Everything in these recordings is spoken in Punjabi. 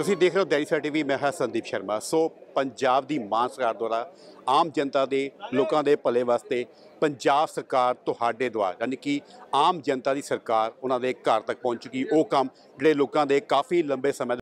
ਤੁਸੀਂ ਦੇਖ ਰਹੇ ਹੋ ਦੈਨਿਕ ਸਵੇਰਾ ਟੀਵੀ। ਮੈਂ ਹਾਂ ਸੰਦੀਪ ਸ਼ਰਮਾ। ਸੋ ਪੰਜਾਬ ਦੀ ਮਾਨ ਸਰਕਾਰ ਦੁਆਰਾ ਆਮ ਜਨਤਾ ਦੇ ਲੋਕਾਂ ਦੇ ਭਲੇ ਵਾਸਤੇ ਪੰਜਾਬ ਸਰਕਾਰ ਤੁਹਾਡੇ ਦੁਆਰਾ ਯਾਨੀ ਕਿ ਆਮ ਜਨਤਾ ਦੀ ਸਰਕਾਰ ਉਹਨਾਂ ਦੇ ਘਰ ਤੱਕ ਪਹੁੰਚ ਚੁੱਕੀ। ਉਹ ਕੰਮ ਜਿਹੜੇ ਲੋਕਾਂ ਦੇ ਕਾਫੀ ਲੰਬੇ ਸਮੇਂ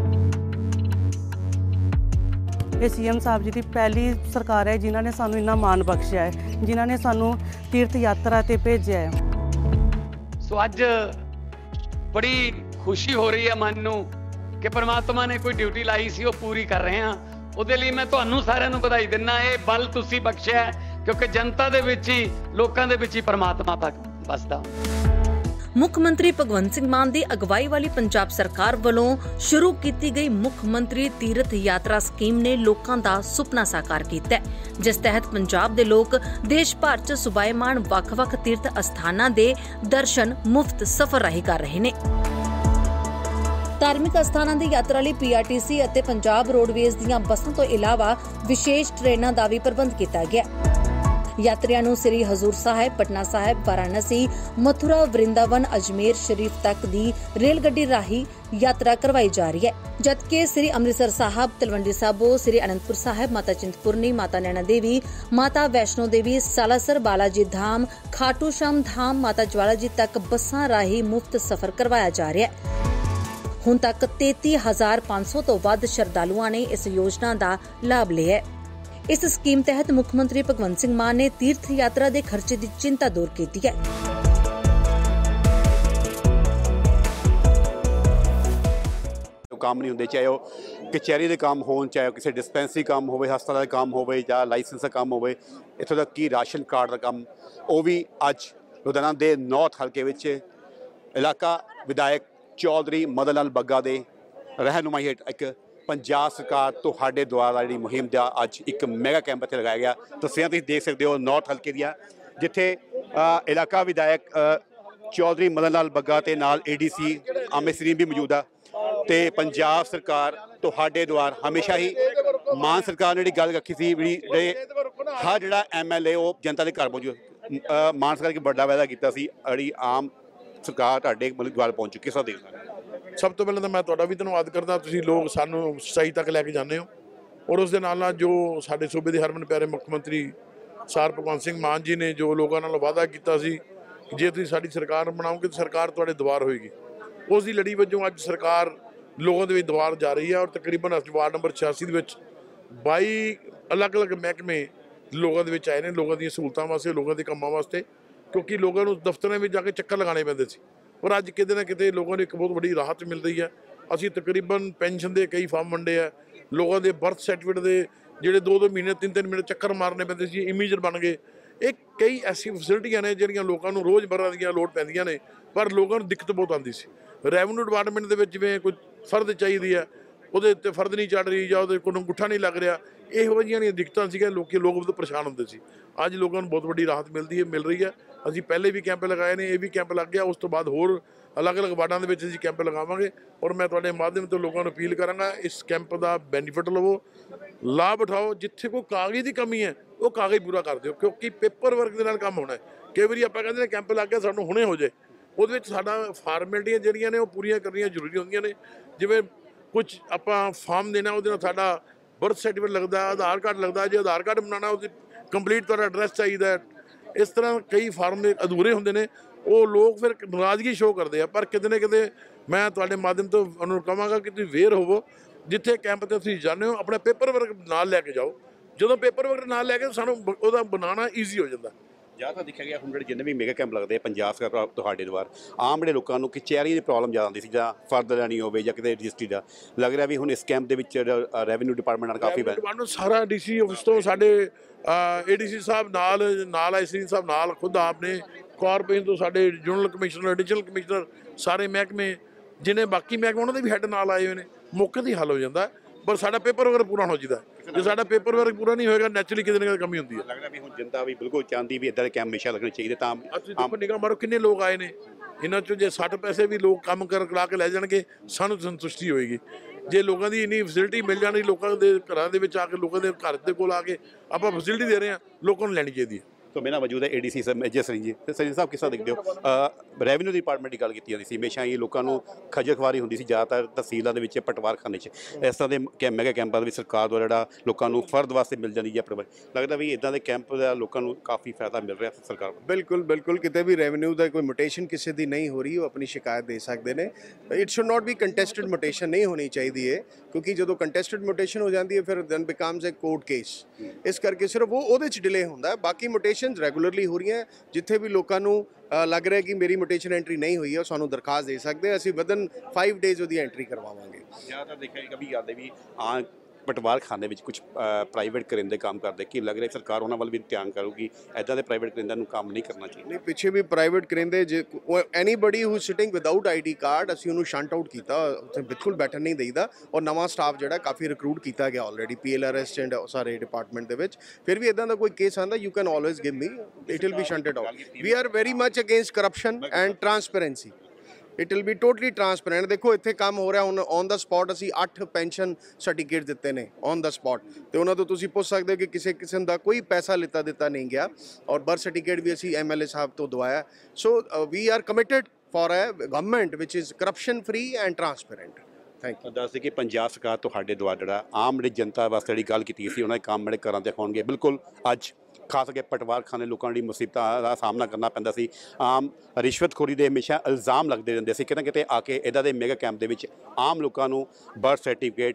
ਇਹ ਸੀਐਮ ਸਾਹਿਬ ਜੀ ਦੀ ਪਹਿਲੀ ਸਰਕਾਰ ਹੈ ਜਿਨ੍ਹਾਂ ਨੇ ਸਾਨੂੰ ਇੰਨਾ ਮਾਣ ਬਖਸ਼ਿਆ ਹੈ, ਜਿਨ੍ਹਾਂ ਨੇ ਸਾਨੂੰ ਤੀਰਥ ਯਾਤਰਾ ਤੇ ਭੇਜਿਆ ਹੈ। ਸੋ ਅੱਜ ਬੜੀ ਖੁਸ਼ੀ ਹੋ ਰਹੀ ਹੈ ਮਨ ਨੂੰ ਕਿ ਪਰਮਾਤਮਾ ਨੇ ਕੋਈ ਡਿਊਟੀ ਲਾਈ ਸੀ ਉਹ ਪੂਰੀ ਕਰ ਰਹੇ ਹਾਂ। ਉਹਦੇ ਲਈ ਮੈਂ ਤੁਹਾਨੂੰ ਸਾਰਿਆਂ ਨੂੰ ਵਧਾਈ ਦਿੰਦਾ। ਇਹ ਬਲ ਤੁਸੀਂ ਬਖਸ਼ਿਆ ਕਿਉਂਕਿ ਜਨਤਾ ਦੇ ਵਿੱਚ ਹੀ ਲੋਕਾਂ ਦੇ ਵਿੱਚ ਹੀ ਪਰਮਾਤਮਾ ਵਸਦਾ। ਮੁੱਖ ਮੰਤਰੀ ਭਗਵੰਤ ਸਿੰਘ ਮਾਨ ਦੀ ਅਗਵਾਈ ਵਾਲੀ ਪੰਜਾਬ ਸਰਕਾਰ ਵੱਲੋਂ ਸ਼ੁਰੂ ਕੀਤੀ ਗਈ ਮੁੱਖ ਮੰਤਰੀ ਤੀਰਥ ਯਾਤਰਾ ਸਕੀਮ ਨੇ ਲੋਕਾਂ ਦਾ ਸੁਪਨਾ ਸਾਕਾਰ ਕੀਤਾ ਹੈ, ਜਿਸ ਤਹਿਤ ਪੰਜਾਬ ਦੇ ਲੋਕ ਦੇਸ਼ ਭਰ 'ਚ ਸੁਭਾਏਮਾਨ ਵੱਖ-ਵੱਖ ਤੀਰਥ ਅਸਥਾਨਾਂ ਦੇ ਦਰਸ਼ਨ ਮੁਫਤ ਸਫ਼ਰ ਰਾਹੀਂ ਕਰ ਰਹੇ ਨੇ। ਧਾਰਮਿਕ ਅਸਥਾਨਾਂ ਦੀ ਯਾਤਰਾ ਲਈ ਪੀਆਰਟੀਸੀ ਅਤੇ ਪੰਜਾਬ ਰੋਡਵੇਜ਼ ਦੀਆਂ ਬੱਸਾਂ ਤੋਂ ਇਲਾਵਾ ਵਿਸ਼ੇਸ਼ ਟ੍ਰੇਨਾਂ ਦਾ ਵੀ ਪ੍ਰਬੰਧ ਕੀਤਾ ਗਿਆ। ਯਾਤਰੀਆਂ ਨੂੰ ਸ੍ਰੀ ਹਜ਼ੂਰ ਸਾਹਿਬ, ਪਟਨਾ ਸਾਹਿਬ, ਵਾਰਾਣਸੀ, ਮਥੁਰਾ, ਵਰਿੰਦਾਵਨ, ਅਜਮੇਰ ਸ਼ਰੀਫ ਤੱਕ ਦੀ ਰੇਲ ਗੱਡੀ ਰਾਹੀਂ ਯਾਤਰਾ ਕਰਵਾਈ ਜਾ ਰਹੀ ਹੈ, ਜਦਕਿ ਸ੍ਰੀ ਅੰਮ੍ਰਿਤਸਰ ਸਾਹਿਬ, ਤਲਵੰਡੀ ਸਾਬੋ, ਸ੍ਰੀ ਅਨੰਦਪੁਰ ਸਾਹਿਬ, ਮਾਤਾ ਚਿੰਤਪੁਰਨੀ, ਮਾਤਾ ਨੈਣਾ ਦੇਵੀ, ਮਾਤਾ ਵੈਸ਼ਨੋ ਦੇਵੀ, ਸਾਲਾਸਰ, ਬਾਲਾਜੀ ਧਾਮ, ਖਾਟੂ ਸ਼ਾਮ ਧਾਮ, ਮਾਤਾ ਜਵਾਲਾ ਜੀ ਤੱਕ ਬੱਸਾਂ ਰਾਹੀਂ ਮੁਫਤ ਸਫ਼ਰ ਕਰਵਾਇਆ ਜਾ ਰਿਹਾ ਹੈ। ਹੁਣ ਤੱਕ 33,500 ਤੋਂ ਵੱਧ ਸ਼ਰਧਾਲੂਆਂ ਨੇ ਇਸ ਯੋਜਨਾ ਦਾ ਲਾਭ ਲਿਆ ਹੈ। ਇਸ ਸਕੀਮ ਤਹਿਤ ਮੁੱਖ ਮੰਤਰੀ ਭਗਵੰਤ ਸਿੰਘ ਮਾਨ ਨੇ ਤੀਰਥ ਯਾਤਰਾ ਦੇ ਖਰਚੇ ਦੀ ਚਿੰਤਾ ਦੂਰ ਕੀਤੀ ਹੈ। ਕੰਮ ਨਹੀਂ ਹੁੰਦੇ, ਚਾਹੇ ਉਹ ਕਚਹਿਰੀ ਦੇ ਕੰਮ ਹੋਣ, ਚਾਹੇ ਕਿਸੇ ਡਿਸਪੈਂਸਰੀ ਕੰਮ ਹੋਵੇ, ਹਸਪਤਾਲ ਦਾ ਕੰਮ ਹੋਵੇ ਜਾਂ ਲਾਇਸੈਂਸ ਦਾ ਕੰਮ ਹੋਵੇ, ਇੱਥੋਂ ਤੱਕ ਕਿ ਰਾਸ਼ਨ ਕਾਰਡ ਦਾ ਕੰਮ, ਉਹ ਵੀ ਅੱਜ ਲੁਧਿਆਣਾ ਦੇ ਨੌਰਥ ਹਲਕੇ ਵਿੱਚ ਇਲਾਕਾ ਵਿਧਾਇਕ ਚੌਧਰੀ ਮਦਨ ਲਾਲ ਬੱਗਾ ਦੇ ਰਹਿਨੁਮਾਈ ਹੇਠ ਇੱਕ ਪੰਜਾਬ ਸਰਕਾਰ ਤੁਹਾਡੇ ਦੁਆਰਾ ਜਿਹੜੀ ਮੁਹਿੰਮ ਦਾ ਅੱਜ ਇੱਕ ਮੈਗਾ ਕੈਂਪ ਇੱਥੇ ਲਗਾਇਆ ਗਿਆ। ਤਸਵੀਰਾਂ ਤੁਸੀਂ ਦੇਖ ਸਕਦੇ ਹੋ ਨੌਰਥ ਹਲਕੇ ਦੀਆਂ, ਜਿੱਥੇ ਇਲਾਕਾ ਵਿਧਾਇਕ ਚੌਧਰੀ ਮਦਨ ਲਾਲ ਬੱਗਾ ਤੇ ਨਾਲ ਏਡੀਸੀ ਆਮਿਰ ਸਰੀਨ ਵੀ ਮੌਜੂਦ ਆ। ਤੇ ਪੰਜਾਬ ਸਰਕਾਰ ਤੁਹਾਡੇ ਦੁਆਰ ਹਮੇਸ਼ਾ ਹੀ ਮਾਨ ਸਰਕਾਰ ਨੇ ਜਿਹੜੀ ਗੱਲ ਰੱਖੀ ਸੀ ਵੀ ਹਰ ਜਿਹੜਾ ਐਮਐਲਏ ਉਹ ਜਨਤਾ ਦੇ ਘਰ ਪਹੁੰਚੂ। ਮਾਨ ਸਰਕਾਰ ਇੱਕ ਵੱਡਾ ਵਾਅਦਾ ਕੀਤਾ ਸੀ, ਜਿਹੜੀ ਆਮ ਸਰਕਾਰ ਤੁਹਾਡੇ ਮੁਲਕ ਦੁਆਰ ਪਹੁੰਚ ਚੁੱਕੀ। ਸਭ ਦੇਖ ਸਭ ਤੋਂ ਪਹਿਲਾਂ ਤਾਂ ਮੈਂ ਤੁਹਾਡਾ ਵੀ ਧੰਨਵਾਦ ਕਰਦਾ, ਤੁਸੀਂ ਲੋਕ ਸਾਨੂੰ ਸੱਚਾਈ ਤੱਕ ਲੈ ਕੇ ਜਾਂਦੇ ਹੋ। ਔਰ ਉਸ ਦੇ ਨਾਲ ਨਾਲ ਜੋ ਸਾਡੇ ਸੂਬੇ ਦੇ ਹਰਮਨ ਪਿਆਰੇ ਮੁੱਖ ਮੰਤਰੀ ਸਰ ਭਗਵੰਤ ਸਿੰਘ ਮਾਨ ਜੀ ਨੇ ਜੋ ਲੋਕਾਂ ਨਾਲ ਵਾਅਦਾ ਕੀਤਾ ਸੀ ਕਿ ਜੇ ਤੁਸੀਂ ਸਾਡੀ ਸਰਕਾਰ ਬਣਾਓਗੇ ਤਾਂ ਸਰਕਾਰ ਤੁਹਾਡੇ ਦੁਆਰ ਹੋਏਗੀ, ਉਸ ਦੀ ਲੜੀ ਵਜੋਂ ਅੱਜ ਸਰਕਾਰ ਲੋਕਾਂ ਦੇ ਵਿੱਚ ਦੁਆਰ ਜਾ ਰਹੀ ਹੈ। ਔਰ ਤਕਰੀਬਨ ਵਾਰਡ ਨੰਬਰ 86 ਦੇ ਵਿੱਚ 22 ਅਲੱਗ-ਅਲੱਗ ਮਹਿਕਮੇ ਲੋਕਾਂ ਦੇ ਵਿੱਚ ਆਏ ਨੇ, ਲੋਕਾਂ ਦੀਆਂ ਸਹੂਲਤਾਂ ਵਾਸਤੇ, ਲੋਕਾਂ ਦੇ ਕੰਮਾਂ ਵਾਸਤੇ, ਕਿਉਂਕਿ ਲੋਕਾਂ ਨੂੰ ਦਫ਼ਤਰਾਂ ਵਿੱਚ ਜਾ ਕੇ ਚੱਕਰ ਲਗਾਉਣੇ ਪੈਂਦੇ ਸੀ। ਪਰ ਅੱਜ ਕਿਤੇ ਨਾ ਕਿਤੇ ਲੋਕਾਂ ਨੂੰ ਇੱਕ ਬਹੁਤ ਵੱਡੀ ਰਾਹਤ ਮਿਲ ਰਹੀ ਹੈ। ਅਸੀਂ ਤਕਰੀਬਨ ਪੈਨਸ਼ਨ ਦੇ ਕਈ ਫਾਰਮ ਵੰਡੇ ਆ, ਲੋਕਾਂ ਦੇ ਬਰਥ ਸਰਟੀਫਿਕੇਟ ਦੇ ਜਿਹੜੇ 2-2 ਮਹੀਨੇ 3-3 ਮਹੀਨੇ ਚੱਕਰ ਮਾਰਨੇ ਪੈਂਦੇ ਸੀ, ਇਮੀਜਰ ਬਣ ਗਏ। ਇਹ ਕਈ ਐਸੀ ਫੈਸਿਲਿਟੀਆਂ ਨੇ ਜਿਹੜੀਆਂ ਲੋਕਾਂ ਨੂੰ ਰੋਜ਼ਮਰਰਾ ਦੀਆਂ ਲੋੜ ਪੈਂਦੀਆਂ ਨੇ, ਪਰ ਲੋਕਾਂ ਨੂੰ ਦਿੱਕਤ ਬਹੁਤ ਆਉਂਦੀ ਸੀ। ਰੈਵਨਿਊ ਡਿਪਾਰਟਮੈਂਟ ਦੇ ਵਿੱਚ ਜਿਵੇਂ ਕੋਈ ਫਰਦ ਚਾਹੀਦੀ ਹੈ, ਉਹਦੇ ਉੱਤੇ ਫਰਦ ਨਹੀਂ ਚੜ੍ਹ ਰਹੀ ਜਾਂ ਉਹਦੇ ਕੋਲ ਅੰਗੂਠਾ ਨਹੀਂ ਲੱਗ ਰਿਹਾ, ਇਹੋ ਜਿਹੀਆਂ ਦਿੱਕਤਾਂ ਸੀਗੀਆਂ। ਲੋਕ ਬਹੁਤ ਪਰੇਸ਼ਾਨ ਹੁੰਦੇ ਸੀ। ਅੱਜ ਲੋਕਾਂ ਨੂੰ ਬਹੁਤ ਵੱਡੀ ਰਾਹਤ ਮਿਲ ਰਹੀ ਹੈ। ਅਸੀਂ ਪਹਿਲੇ ਵੀ ਕੈਂਪ ਲਗਾਏ ਨੇ, ਇਹ ਵੀ ਕੈਂਪ ਲੱਗ ਗਿਆ। ਉਸ ਤੋਂ ਬਾਅਦ ਹੋਰ ਅਲੱਗ-ਅਲੱਗ ਵਾਰਡਾਂ ਦੇ ਵਿੱਚ ਅਸੀਂ ਕੈਂਪ ਲਗਾਵਾਂਗੇ। ਔਰ ਮੈਂ ਤੁਹਾਡੇ ਮਾਧਿਅਮ ਤੋਂ ਲੋਕਾਂ ਨੂੰ ਅਪੀਲ ਕਰਾਂਗਾ, ਇਸ ਕੈਂਪ ਦਾ ਬੈਨੀਫਿਟ ਲਵੋ, ਲਾਭ ਉਠਾਓ। ਜਿੱਥੇ ਕੋਈ ਕਾਗਜ਼ ਦੀ ਕਮੀ ਹੈ ਉਹ ਕਾਗਜ਼ ਪੂਰਾ ਕਰ ਦਿਓ, ਕਿਉਂਕਿ ਪੇਪਰ ਵਰਕ ਦੇ ਨਾਲ ਕੰਮ ਹੋਣਾ ਹੈ। ਕਈ ਵਾਰੀ ਆਪਾਂ ਕਹਿੰਦੇ ਨੇ ਕੈਂਪ ਲੱਗ ਗਿਆ ਸਾਨੂੰ ਹੁਣੇ ਹੋ ਜਾਏ, ਉਹਦੇ ਵਿੱਚ ਸਾਡਾ ਫਾਰਮੈਲਿਟੀਆਂ ਜਿਹੜੀਆਂ ਨੇ ਉਹ ਪੂਰੀਆਂ ਕਰਨੀਆਂ ਜ਼ਰੂਰੀ ਹੁੰਦੀਆਂ ਨੇ। ਜਿਵੇਂ ਕੁਝ ਆਪਾਂ ਫਾਰਮ ਦੇਣਾ, ਉਹਦੇ ਨਾਲ ਸਾਡਾ ਬਰਥ ਸਰਟੀਫਿਕੇਟ ਲੱਗਦਾ, ਆਧਾਰ ਕਾਰਡ ਲੱਗਦਾ। ਜੇ ਆਧਾਰ ਕਾਰਡ ਬਣਾਉਣਾ ਉਹਦੀ ਕੰਪਲੀਟ ਤੁਹਾਡਾ ਐਡਰੈਸ ਚਾਹੀਦਾ। ਇਸ ਤਰ੍ਹਾਂ ਕਈ ਫਾਰਮ ਦੇ ਅਧੂਰੇ ਹੁੰਦੇ ਨੇ, ਉਹ ਲੋਕ ਫਿਰ ਨਾਰਾਜ਼ਗੀ ਸ਼ੋਅ ਕਰਦੇ ਆ। ਪਰ ਕਿਤੇ ਨਾ ਕਿਤੇ ਮੈਂ ਤੁਹਾਡੇ ਮਾਧਿਅਮ ਤੋਂ ਉਹਨੂੰ ਕਹਾਂਗਾ ਕਿ ਤੁਸੀਂ ਅਵੇਅਰ ਹੋਵੋ, ਜਿੱਥੇ ਕੈਂਪ 'ਤੇ ਤੁਸੀਂ ਜਾਂਦੇ ਹੋ ਆਪਣਾ ਪੇਪਰ ਵਰਕ ਨਾਲ ਲੈ ਕੇ ਜਾਓ। ਜਦੋਂ ਪੇਪਰ ਵਰਕ ਨਾਲ ਲੈ ਕੇ ਸਾਨੂੰ ਉਹਦਾ ਬਣਾਉਣਾ ਈਜ਼ੀ ਹੋ ਜਾਂਦਾ। ਜ਼ਿਆਦਾ ਦੇਖਿਆ ਗਿਆ ਹੁਣ ਜਿਹੜੇ ਜਿੰਨੇ ਵੀ ਮੈਗਾ ਕੈਂਪ ਲੱਗਦੇ ਪੰਜਾਬ ਸਰਕਾਰ ਤੁਹਾਡੇ ਦੁਆਰ, ਆਮ ਜਿਹੜੇ ਲੋਕਾਂ ਨੂੰ ਕਚਹਿਰੀ ਦੀ ਪ੍ਰੋਬਲਮ ਜ਼ਿਆਦਾ ਆਉਂਦੀ ਸੀ, ਜਾਂ ਫਰਦ ਲੈਣੀ ਹੋਵੇ ਜਾਂ ਕਿਤੇ ਰਜਿਸਟਰੀ ਦਾ, ਲੱਗ ਰਿਹਾ ਵੀ ਹੁਣ ਇਸ ਕੈਂਪ ਦੇ ਵਿੱਚ ਰੈਵਨਿਊ ਡਿਪਾਰਟਮੈਂਟ ਨਾਲ ਕਾਫੀ ਸਾਰਾ ਡੀਸੀ ਆਫਿਸ ਤੋਂ ਸਾਡੇ ਏਡੀਸੀ ਸਾਹਿਬ ਨਾਲ ਆਈਸੀ ਸਾਹਿਬ ਨਾਲ, ਖੁਦ ਆਪਨੇ ਕਾਰਪੋਰੇਸ਼ਨ ਤੋਂ ਸਾਡੇ ਜਨਰਲ ਕਮਿਸ਼ਨਰ, ਐਡੀਸ਼ਨਲ ਕਮਿਸ਼ਨਰ, ਸਾਰੇ ਮਹਿਕਮੇ ਜਿਹਨੇ ਬਾਕੀ ਮਹਿਕਮੇ ਉਹਨਾਂ ਦੇ ਵੀ ਹੈੱਡ ਨਾਲ ਆਏ ਹੋਏ ਨੇ। ਮੌਕੇ 'ਤੇ ਹੀ ਹੱਲ ਹੋ ਜਾਂਦਾ, ਪਰ ਸਾਡਾ ਪੇਪਰ ਵਰਕ ਪੂਰਾ ਹੋਣਾ ਚਾਹੀਦਾ। ਜੇ ਸਾਡਾ ਪੇਪਰ ਵਰਕ ਪੂਰਾ ਨਹੀਂ ਹੋਏਗਾ, ਨੈਚੁਰਲੀ ਕਿਤੇ ਨਾ ਕਿਤੇ ਕਮੀ ਹੁੰਦੀ ਹੈ। ਲੱਗਦਾ ਵੀ ਹੁਣ ਜਨਤਾ ਵੀ ਬਿਲਕੁਲ ਚਾਹੁੰਦੀ ਵੀ ਇੱਦਾਂ ਦੇ ਕੈਂਪ ਹਮੇਸ਼ਾ ਲੱਗਣੇ ਚਾਹੀਦੇ। ਤਾਂ ਅਸੀਂ ਨਿਗਾਹ ਮਾਰੋ ਕਿੰਨੇ ਲੋਕ ਆਏ ਨੇ, ਇਹਨਾਂ 'ਚੋਂ ਜੇ 60 ਪੈਸੇ ਵੀ ਲੋਕ ਕੰਮ ਕਰਾ ਕੇ ਲੈ ਜਾਣਗੇ, ਸਾਨੂੰ ਸੰਤੁਸ਼ਟੀ ਹੋਏਗੀ। ਜੇ ਲੋਕਾਂ ਦੀ ਇੰਨੀ ਫੈਸਿਲਿਟੀ ਮਿਲ ਜਾਣੀ, ਲੋਕਾਂ ਦੇ ਘਰਾਂ ਦੇ ਵਿੱਚ ਆ ਕੇ, ਲੋਕਾਂ ਦੇ ਘਰ ਦੇ ਕੋਲ ਆ ਕੇ ਆਪਾਂ ਫੈਸਿਲਿਟੀ ਦੇ ਰਹੇ ਹਾਂ, ਲੋਕਾਂ ਨੂੰ ਲੈਣੀ ਚਾਹੀਦੀ ਹੈ। ਤੋਂ ਬਿਨਾਂ ਮੌਜੂਦ ਹੈ ADC ਸਾਹਿਬ ਮੇਜਰ ਸਿੰਘ ਜੀ। ਤੇ ਸਰੀਨ ਸਾਹਿਬ ਕਿਸ ਤਰ੍ਹਾਂ ਦੇਖਦੇ ਹੋ ਰੈਵਨਿਊ ਡਿਪਾਰਟਮੈਂਟ ਦੀ ਗੱਲ ਕੀਤੀ ਜਾਂਦੀ ਸੀ ਹਮੇਸ਼ਾ ਹੀ ਲੋਕਾਂ ਨੂੰ ਖੱਜਲ ਖੁਆਰੀ ਹੁੰਦੀ ਸੀ ਜ਼ਿਆਦਾਤਰ ਤਹਿਸੀਲਾਂ ਦੇ ਵਿੱਚ ਪਟਵਾਰਖਾਨੇ 'ਚ ਇਸ ਤਰ੍ਹਾਂ ਦੇ ਮੈਗਾ ਕੈਂਪਾਂ ਦੇ ਵਿੱਚ ਸਰਕਾਰ ਦੁਆਰਾ ਜਿਹੜਾ ਲੋਕਾਂ ਨੂੰ ਫਰਦ ਵਾਸਤੇ ਮਿਲ ਜਾਂਦੀ ਹੈ ਲੱਗਦਾ ਵੀ ਇੱਦਾਂ ਦੇ ਕੈਂਪ ਦਾ ਲੋਕਾਂ ਨੂੰ ਕਾਫੀ ਫਾਇਦਾ ਮਿਲ ਰਿਹਾ ਸਰਕਾਰ ਨੂੰ। ਬਿਲਕੁਲ ਬਿਲਕੁਲ ਕਿਤੇ ਵੀ ਰੈਵਨਿਊ ਦਾ ਕੋਈ ਮੁਟੇਸ਼ਨ ਕਿਸੇ ਦੀ ਨਹੀਂ ਹੋ ਰਹੀ ਉਹ ਆਪਣੀ ਸ਼ਿਕਾਇਤ ਦੇ ਸਕਦੇ ਨੇ। It should not be contested mutation ਨਹੀਂ ਹੋਣੀ ਚਾਹੀਦੀ ਹੈ ਕਿਉਂਕਿ ਜਦੋਂ ਕੰਟੈਸਟਡ ਮੁਟੇਸ਼ਨ ਹੋ ਜਾਂਦੀ ਹੈ ਫਿਰ then becomes a court case. ਇਸ ਕਰਕੇ ਸਿਰਫ ਉਹਦੇ 'ਚ ਡਿਲੇ ਹੁੰਦਾ ਹੈ। ਬਾਕੀ ਮੁਟੇਸ਼ਨਸ ਰੈਗੂਲਰਲੀ ਹੋ ਰਹੀਆਂ ਜਿੱਥੇ ਵੀ ਲੋਕਾਂ ਨੂੰ ਲੱਗ ਰਿਹਾ ਕਿ ਮੇਰੀ ਮੁਟੇਸ਼ਨ ਐਂਟਰੀ ਨਹੀਂ ਹੋਈ ਹੈ ਉਹ ਸਾਨੂੰ ਦਰਖਾਸਤ ਦੇ ਸਕਦੇ ਅਸੀਂ ਵਿਦਨ 5 ਡੇਜ਼ ਉਹਦੀ ਐਂਟਰੀ ਕਰਵਾਵਾਂਗੇ। ਜ਼ਿਆਦਾਤਰ ਦੇਖਿਆ ਕभी ਆਉਂਦੇ ਵੀ ਪਟਵਾਰਖਾਨੇ ਵਿੱਚ ਕੁਝ ਪ੍ਰਾਈਵੇਟ ਕਰਿੰਦੇ ਕੰਮ ਕਰਦੇ ਕੀ ਲੱਗ ਰਿਹਾ ਸਰਕਾਰ ਉਹਨਾਂ ਵੱਲ ਵੀ ਧਿਆਨ ਕਰੂਗੀ ਇੱਦਾਂ ਦੇ ਪ੍ਰਾਈਵੇਟ ਕਰਿੰਦਿਆਂ ਨੂੰ ਕੰਮ ਨਹੀਂ ਕਰਨਾ ਚਾਹੀਦਾ। ਨਹੀਂ ਪਿੱਛੇ ਵੀ ਪ੍ਰਾਈਵੇਟ ਕਰਿੰਦੇ ਜੇ anybody who sitting without ID card ਅਸੀਂ ਉਹਨੂੰ ਸ਼ੰਟ ਆਊਟ ਕੀਤਾ ਉੱਥੇ ਬਿਲਕੁਲ ਬੈਠਣ ਨਹੀਂ ਦੇਈਦਾ ਔਰ ਨਵਾਂ ਸਟਾਫ ਜਿਹੜਾ ਕਾਫੀ ਰਿਕਰੂਟ ਕੀਤਾ ਗਿਆ ਆਲਰੇਡੀ PLRS ਐਂਡ ਸਾਰੇ ਡਿਪਾਰਟਮੈਂਟ ਦੇ ਵਿੱਚ। ਫਿਰ ਵੀ ਇੱਦਾਂ ਦਾ ਕੋਈ ਕੇਸ ਆਉਂਦਾ you can always give me it will be shunted out. We are very much against corruption and transparency. It will be totally transparent. ਦੇਖੋ ਇੱਥੇ ਕੰਮ ਹੋ ਰਿਹਾ ਹੁਣ ਔਨ ਦਾ ਸਪੌਟ ਅਸੀਂ 8 ਪੈਨਸ਼ਨ ਸਰਟੀਫਿਕੇਟ ਦਿੱਤੇ ਨੇ ਔਨ ਦਾ ਸਪੌਟ ਤੇ ਉਹਨਾਂ ਤੋਂ ਤੁਸੀਂ ਪੁੱਛ ਸਕਦੇ ਹੋ ਕਿ ਕਿਸੇ ਕਿਸਮ ਦਾ ਕੋਈ ਪੈਸਾ ਦਿੱਤਾ ਨਹੀਂ ਗਿਆ ਔਰ ਬਰਥ ਸਰਟੀਫਿਕੇਟ ਵੀ ਅਸੀਂ MLA ਸਾਹਿਬ ਤੋਂ ਦਵਾਇਆ। So we are committed for a government which is corruption free and transparent. Thank you. ਦੱਸਦੇ ਕਿ ਪੰਜਾਬ ਸਰਕਾਰ ਤੁਹਾਡੇ ਦੁਆਰਾ ਜਿਹੜਾ ਆਮ ਜਿਹੜੀ ਜਨਤਾ ਵਾਸਤੇ ਜਿਹੜੀ ਗੱਲ ਕੀਤੀ ਸੀ ਉਹਨਾਂ ਦੇ ਕੰਮ ਜਿਹੜੇ ਘਰਾਂ 'ਤੇ ਹੋਣਗੇ ਬਿਲਕੁਲ ਅੱਜ ਖਾਸ ਕਰਕੇ ਪਟਵਾਰਖਾਨੇ ਲੋਕਾਂ ਦੀ ਮੁਸੀਬਤਾਂ ਦਾ ਸਾਹਮਣਾ ਕਰਨਾ ਪੈਂਦਾ ਸੀ। ਆਮ ਰਿਸ਼ਵਤਖੋਰੀ ਦੇ ਹਮੇਸ਼ਾ ਇਲਜ਼ਾਮ ਲੱਗਦੇ ਰਹਿੰਦੇ ਸੀ ਕਿਤੇ ਨਾ ਕਿਤੇ ਆ ਕੇ ਇੱਦਾਂ ਦੇ ਮੈਗਾ ਕੈਂਪ ਦੇ ਵਿੱਚ ਆਮ ਲੋਕਾਂ ਨੂੰ ਬਰਥ ਸਰਟੀਫਿਕੇਟ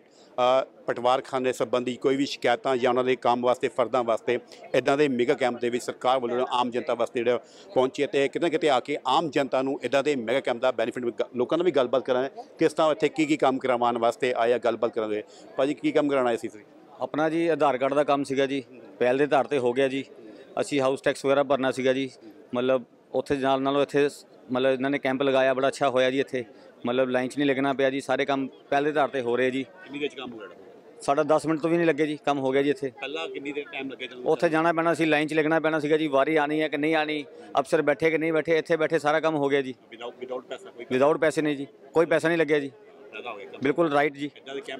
ਪਟਵਾਰਖਾਨੇ ਸੰਬੰਧੀ ਕੋਈ ਵੀ ਸ਼ਿਕਾਇਤਾਂ ਜਾਂ ਉਹਨਾਂ ਦੇ ਕੰਮ ਵਾਸਤੇ ਫਰਦਾਂ ਵਾਸਤੇ ਇੱਦਾਂ ਦੇ ਮੈਗਾ ਕੈਂਪ ਦੇ ਵਿੱਚ ਸਰਕਾਰ ਵੱਲੋਂ ਆਮ ਜਨਤਾ ਵਾਸਤੇ ਜਿਹੜਾ ਪਹੁੰਚੇ ਅਤੇ ਕਿਤੇ ਨਾ ਕਿਤੇ ਆ ਕੇ ਆਮ ਜਨਤਾ ਨੂੰ ਇੱਦਾਂ ਦੇ ਮੈਗਾ ਕੈਂਪ ਦਾ ਬੈਨੀਫਿਟ ਲੋਕਾਂ ਨਾਲ ਵੀ ਗੱਲਬਾਤ ਕਰਾਂਗੇ ਕਿਸ ਤਰ੍ਹਾਂ ਇੱਥੇ ਕੀ ਕੰਮ ਕਰਵਾਉਣ ਵਾਸਤੇ ਆਇਆ ਗੱਲਬਾਤ ਕਰਾਂਗੇ। ਭਾਜੀ ਕੀ ਕੰਮ ਕਰਾਉਣਾ ਸੀ ਤੁਸੀਂ? ਆਪਣਾ ਜੀ ਆਧਾਰ ਕਾਰਡ ਦਾ ਕੰਮ ਸੀਗਾ ਜੀ ਪਹਿਲ ਦੇ ਆਧਾਰ 'ਤੇ ਹੋ ਗਿਆ ਜੀ। ਅਸੀਂ ਹਾਊਸ ਟੈਕਸ ਵਗੈਰਾ ਭਰਨਾ ਸੀਗਾ ਜੀ ਮਤਲਬ ਉੱਥੇ ਨਾਲੋਂ ਇੱਥੇ ਮਤਲਬ ਇਹਨਾਂ ਨੇ ਕੈਂਪ ਲਗਾਇਆ ਬੜਾ ਅੱਛਾ ਹੋਇਆ ਜੀ। ਇੱਥੇ ਮਤਲਬ ਲਾਈਨ 'ਚ ਨਹੀਂ ਲੱਗਣਾ ਪਿਆ ਜੀ ਸਾਰੇ ਕੰਮ ਪਹਿਲ ਦੇ ਆਧਾਰ 'ਤੇ ਹੋ ਰਹੇ ਜੀ। ਕਿੰਨੀ ਦੇਰ 'ਚ ਕੰਮ ਹੋ ਗਿਆ? ਸਾਡਾ 10 ਮਿੰਟ ਤੋਂ ਵੀ ਨਹੀਂ ਲੱਗੇ ਜੀ ਕੰਮ ਹੋ ਗਿਆ ਜੀ। ਇੱਥੇ ਪਹਿਲਾਂ ਕਿੰਨੀ ਦੇਰ ਟਾਈਮ ਲੱਗੇ? ਉੱਥੇ ਜਾਣਾ ਪੈਣਾ ਸੀ ਲਾਈਨ 'ਚ ਲੱਗਣਾ ਪੈਣਾ ਸੀਗਾ ਜੀ ਵਾਰੀ ਆਣੀ ਹੈ ਕਿ ਨਹੀਂ ਆਣੀ ਅਫਸਰ ਬੈਠੇ ਕਿ ਨਹੀਂ ਬੈਠੇ ਇੱਥੇ ਬੈਠੇ ਸਾਰਾ ਕੰਮ ਹੋ ਗਿਆ ਜੀ ਵਿਦਆਊਟ ਪੈਸੇ ਨਹੀਂ ਜੀ ਕੋਈ ਪੈਸਾ ਨਹੀਂ ਲੱਗਿਆ ਜੀ ਬਿਲਕੁਲ ਰਾਈਟ ਜੀ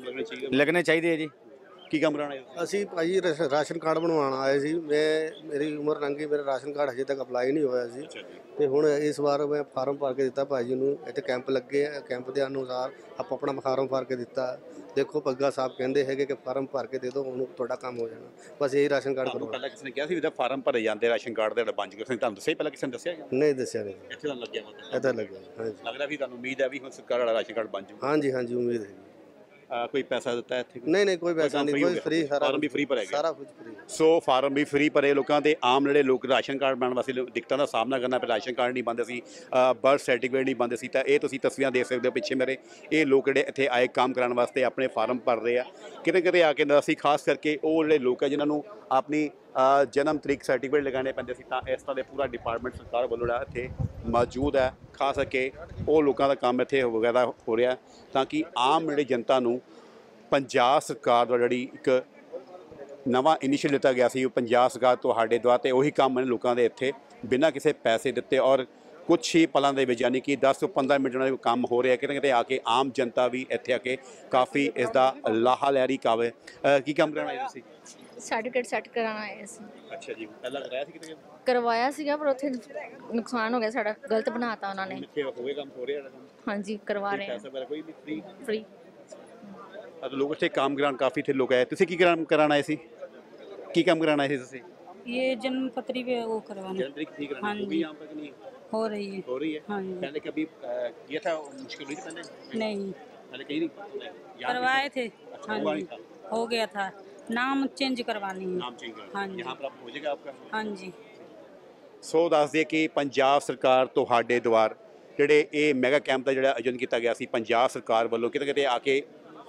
ਲੱਗਣੇ ਚਾਹੀਦੇ ਜੀ। ਕੀ ਕੰਮ ਕਰਾਉਣਾ? ਅਸੀਂ ਭਾਜੀ ਰਾਸ਼ਨ ਕਾਰਡ ਬਣਵਾਉਣ ਆਏ ਸੀ। ਮੇਰੀ ਉਮਰ ਲੰਘੀ ਮੇਰਾ ਰਾਸ਼ਨ ਕਾਰਡ ਹਜੇ ਤੱਕ ਅਪਲਾਈ ਨਹੀਂ ਹੋਇਆ ਸੀ ਤੇ ਹੁਣ ਇਸ ਵਾਰ ਮੈਂ ਫਾਰਮ ਭਰ ਕੇ ਦਿੱਤਾ ਭਾਜੀ ਨੂੰ। ਇੱਥੇ ਕੈਂਪ ਲੱਗੇ ਆ ਕੈਂਪ ਦੇ ਅਨੁਸਾਰ ਆਪਾਂ ਆਪਣਾ ਫਾਰਮ ਭਰ ਕੇ ਦਿੱਤਾ। ਦੇਖੋ ਪੱਗਾ ਸਾਹਿਬ ਕਹਿੰਦੇ ਹੈਗੇ ਕਿ ਫਾਰਮ ਭਰ ਕੇ ਦੇ ਦਿਓ ਉਹਨੂੰ ਤੁਹਾਡਾ ਕੰਮ ਹੋ ਜਾਣਾ ਬਸ ਇਹੀ ਰਾਸ਼ਨ ਕਾਰਡ ਕਰਵਾਉਣਾ। ਪਹਿਲਾਂ ਕਿਸੇ ਨੇ ਕਿਹਾ ਸੀ ਵੀ ਫਾਰਮ ਭਰੇ ਜਾਂਦੇ ਰਾਸ਼ਨ ਕਾਰਡ ਦਾ ਬਣ ਜੂਗਾ ਤੁਹਾਨੂੰ ਦੱਸਿਆ ਪਹਿਲਾਂ ਕਿਸੇ ਨੇ ਦੱਸਿਆ? ਨਹੀਂ ਦੱਸਿਆ ਨਹੀਂ ਇੱਥੇ ਤਾਂ ਲੱਗਿਆ ਇੱਥੇ ਲੱਗਿਆ। ਹਾਂਜੀ ਲੱਗਦਾ ਵੀ ਤੁਹਾਨੂੰ ਉਮੀਦ ਹੈ ਵੀ ਹੁਣ ਸਰਕਾਰ ਵਾਲਾ ਰਾਸ਼ਨ ਕਾਰਡ ਬਣ ਜੂਗਾ? ਹਾਂਜੀ ਹਾਂਜੀ ਉਮੀਦ ਹੈ। ਕੋਈ ਪੈਸਾ ਦਿੱਤਾ ਇੱਥੇ? ਨਹੀਂ ਕੋਈ ਪੈਸਾ ਨਹੀਂ ਕੋਈ ਫ੍ਰੀ ਸਾਰਾ ਫਾਰਮ ਵੀ ਫ੍ਰੀ ਭਰਿਆ ਗਿਆ ਸਾਰਾ ਕੁਝ ਫ੍ਰੀ। ਸੋ ਫਾਰਮ ਵੀ ਫ੍ਰੀ ਭਰੇ ਲੋਕਾਂ ਦੇ ਆਮ ਜਿਹੜੇ ਲੋਕ ਰਾਸ਼ਨ ਕਾਰਡ ਬਣਾਉਣ ਵਾਸਤੇ ਦਿੱਕਤਾਂ ਦਾ ਸਾਹਮਣਾ ਕਰਨਾ ਪਿਆ। ਰਾਸ਼ਨ ਕਾਰਡ ਨਹੀਂ ਬਣਦੇ ਸੀ ਬਰਥ ਸਰਟੀਫਿਕੇਟ ਨਹੀਂ ਬਣਦੇ ਸੀ ਤਾਂ ਇਹ ਤੁਸੀਂ ਤਸਵੀਰਾਂ ਦੇਖ ਸਕਦੇ ਹੋ ਪਿੱਛੇ ਮੇਰੇ ਇਹ ਲੋਕ ਜਿਹੜੇ ਇੱਥੇ ਆਏ ਕੰਮ ਕਰਾਉਣ ਵਾਸਤੇ ਆਪਣੇ ਫਾਰਮ ਭਰ ਰਹੇ ਆ ਕਿਤੇ ਕਿਤੇ ਆ ਕੇ ਅਸੀਂ ਖਾਸ ਕਰਕੇ ਉਹ ਜਿਹੜੇ ਲੋਕ ਹੈ ਜਿਨ੍ਹਾਂ ਨੂੰ ਆਪਣੀ ਜਨਮ ਤਰੀਕ ਸਰਟੀਫਿਕੇਟ ਲਗਾਉਣੇ ਪੈਂਦੇ ਸੀ ਤਾਂ ਇਸ ਤਰ੍ਹਾਂ ਦੇ ਪੂਰਾ ਡਿਪਾਰਟਮੈਂਟ ਸਰਕਾਰ ਵੱਲੋਂ ਜਿਹੜਾ ਇੱਥੇ ਮੌਜੂਦ ਹੈ। ਖਾਸ ਕਰਕੇ ਉਹ ਲੋਕਾਂ ਦਾ ਕੰਮ ਇੱਥੇ ਵਗੈਰਾ ਹੋ ਰਿਹਾ ਤਾਂ ਕਿ ਆਮ ਜਿਹੜੇ ਜਨਤਾ ਨੂੰ ਪੰਜਾਬ ਸਰਕਾਰ ਦੁਆਰਾ ਜਿਹੜੀ ਇੱਕ ਨਵਾਂ ਇਨੀਸ਼ੀਏਟਿਵ ਲਿੱਤਾ ਗਿਆ ਸੀ ਉਹ ਪੰਜਾਬ ਸਰਕਾਰ ਤੁਹਾਡੇ ਦੁਆਰਾ ਤੇ ਉਹੀ ਕੰਮ ਨੇ ਲੋਕਾਂ ਦੇ ਇੱਥੇ ਬਿਨਾਂ ਕਿਸੇ ਪੈਸੇ ਦਿੱਤੇ ਔਰ ਕੁਛ ਹੀ ਪਲਾਂ ਦੇ ਵਿੱਚ ਯਾਨੀ ਕਿ 10 ਤੋਂ 15 ਮਿੰਟ ਉਹਨਾਂ ਦਾ ਕੰਮ ਹੋ ਰਿਹਾ ਕਿਤੇ ਕਿਤੇ ਆ ਕੇ ਆਮ ਜਨਤਾ ਵੀ ਇੱਥੇ ਆ ਕੇ ਕਾਫੀ ਇਸ ਦਾ ਲਾਹਾ ਲੈ ਰਹੀ ਕਾਵੇ। ਕੀ ਕੰਮ ਕਰਨਾ ਹੈ ਤੁਸੀਂ? ਸਰਟੀਫਿਕੇਟ ਸੈੱਟ ਕਰਾਉਣਾ ਆਇਆ ਸੀ। ਅੱਛਾ ਜੀ ਪਹਿਲਾਂ ਕਰਾਇਆ ਸੀ ਕਿਤੇ? ਕਰਵਾਇਆ ਸੀਗਾ ਪਰ ਉੱਥੇ ਨੁਕਸਾਨ ਹੋ ਗਿਆ ਸਾਡਾ ਗਲਤ ਬਣਾਤਾ ਉਹਨਾਂ ਨੇ। ਇੱਥੇ ਹੋਵੇ ਕੰਮ ਹੋ ਰਿਹਾ? ਹਾਂਜੀ ਕਰਵਾ ਰਹੇ ਹਾਂ। ਪੈਸਾ ਵਗੈਰਾ ਕੋਈ ਨਹੀਂ ਫ੍ਰੀ। ਲੋਕ ਇੱਥੇ ਕੰਮ ਕਰਾਉਣ ਕਾਫੀ ਇੱਥੇ ਲੋਕ ਆਏ। ਤੁਸੀਂ ਕੀ ਕੰਮ ਕਰਾਉਣ ਆਏ ਸੀ? ਕੀ ਕੰਮ ਕਰਾਉਣ ਆਏ ਸੀ ਤੁਸੀਂ? ये जन्म पत्री पे वो करवाना। जन्म तारीख ठीक करानी? हाँ वो भी यहाँ पर नहीं हो रही है। हो रही है? हाँ जी। पहले कभी ये था मुश्किल हुई थी पहले? नहीं पहले कहीं नहीं करवाए थे। अच्छा, हाँ हुआ जी नहीं था? हो गया था नाम चेंज करवानी है। नाम चेंज करना हाँ जी। यहाँ पर आप हो जाएगा आपका? हाँ जी। ਸੋ ਦੱਸ ਦਈਏ ਕਿ ਪੰਜਾਬ ਸਰਕਾਰ ਤੁਹਾਡੇ ਦੁਆਰ ਜਿਹੜੇ ਇਹ ਮੈਗਾ ਕੈਂਪ ਦਾ ਜਿਹੜਾ ਆਯੋਜਨ ਕੀਤਾ ਗਿਆ ਸੀ ਪੰਜਾਬ ਸਰਕਾਰ ਵੱਲੋਂ ਕਿਤੇ ਕਿਤੇ ਆ ਕੇ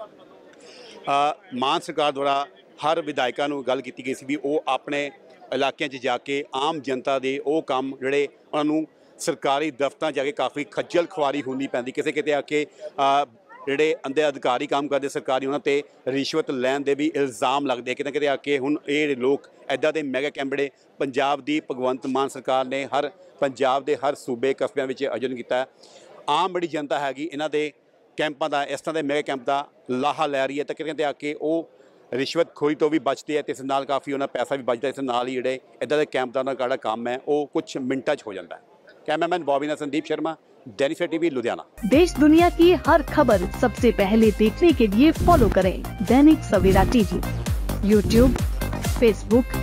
ਮਾਨ ਸਰਕਾਰ ਦੁਆਰਾ ਹਰ ਵਿਧਾਇਕਾਂ ਨੂੰ ਗੱਲ ਕੀਤੀ ਗਈ ਸੀ ਵੀ ਉਹ ਆਪਣੇ ਇਲਾਕਿਆਂ 'ਚ ਜਾ ਕੇ ਆਮ ਜਨਤਾ ਦੇ ਉਹ ਕੰਮ ਜਿਹੜੇ ਉਹਨਾਂ ਨੂੰ ਸਰਕਾਰੀ ਦਫ਼ਤਰਾਂ ਜਾ ਕੇ ਕਾਫੀ ਖੱਜਲ ਖੁਆਰੀ ਹੁੰਦੀ ਪੈਂਦੀ ਕਿਸੇ ਕਿਤੇ ਆ ਕੇ ਜਿਹੜੇ ਅੰਦਰ ਅਧਿਕਾਰੀ ਕੰਮ ਕਰਦੇ ਸਰਕਾਰੀ ਉਹਨਾਂ 'ਤੇ ਰਿਸ਼ਵਤ ਲੈਣ ਦੇ ਵੀ ਇਲਜ਼ਾਮ ਲੱਗਦੇ ਕਿਤੇ ਕਿਤੇ ਆ ਕੇ ਹੁਣ ਇਹ ਲੋਕ ਇੱਦਾਂ ਦੇ ਮੈਗਾ ਕੈਂਪ ਜਿਹੜੇ ਪੰਜਾਬ ਦੀ ਭਗਵੰਤ ਮਾਨ ਸਰਕਾਰ ਨੇ ਹਰ ਪੰਜਾਬ ਦੇ ਹਰ ਸੂਬੇ ਕਸਬਿਆਂ ਵਿੱਚ ਆਯੋਜਨ ਕੀਤਾ ਆਮ ਬੜੀ ਜਨਤਾ ਹੈਗੀ ਇਹਨਾਂ ਦੇ ਕੈਂਪਾਂ ਦਾ ਇਸ ਤਰ੍ਹਾਂ ਦੇ ਮੈਗਾ ਕੈਂਪ ਦਾ ਲਾਹਾ ਲੈ ਰਹੀ ਹੈ ਤਾਂ ਕਿਤੇ ਆ ਕੇ ਉਹ ਰਿਸ਼ਵਤਖੋਰੀ ਤੋਂ ਵੀ ਬਚਦੇ ਹੈ ਤੇ ਇਸ ਨਾਲ ਕਾਫੀ ਉਹਨਾਂ ਪੈਸਾ ਵੀ ਬਚਦਾ। ਇਸ ਨਾਲ ਹੀ ਜਿਹੜੇ ਇੱਦਾਂ ਦੇ ਕੈਂਪ ਦਾ ਜਿਹੜਾ ਕੰਮ ਹੈ ਉਹ ਕੁਝ ਮਿੰਟਾਂ 'ਚ ਹੋ ਜਾਂਦਾ ਹੈ। Cameraman Bobby Nath Sandeep Sharma, Dainik Savera TV, Ludhiana. देश दुनिया की हर खबर सबसे पहले देखने के लिए फॉलो करें Dainik Savera TV, YouTube, Facebook,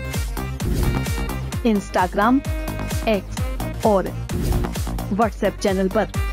Instagram, X और व्हाट्सएप चैनल पर।